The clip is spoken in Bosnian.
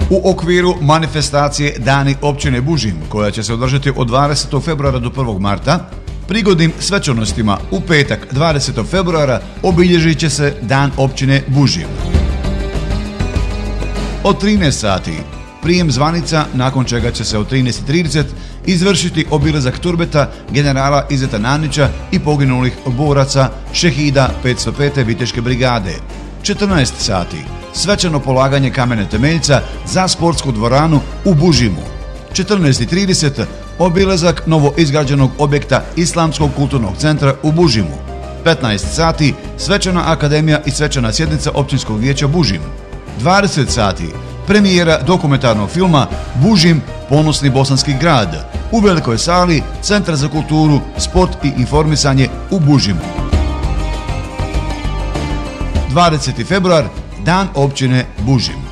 U okviru manifestacije Dani općine Bužim, koja će se održati od 20. februara do 1. marta, prigodnim svečanostima u petak 20. februara obilježit će se Dan općine Bužim. Od 13 sati prijem zvanica, nakon čega će se od 13:30 izvršiti obilazak turbeta generala Izeta Nanića i poginulih boraca šehida 505. Viteške brigade. 14 sati svečano polaganje kamene temeljca za sportsku dvoranu u Bužimu. 14:30 obilazak novo izgrađenog objekta Islamskog kulturnog centra u Bužimu. 15 sati svečana akademija i svečana sjednica općinskog vijeća Bužim. 20 sati premijera dokumentarnog filma Bužim, ponosni bosanski grad u velikoj sali Centra za kulturu, sport i informisanje u Bužimu. 20. februar, Dan općine Bužim.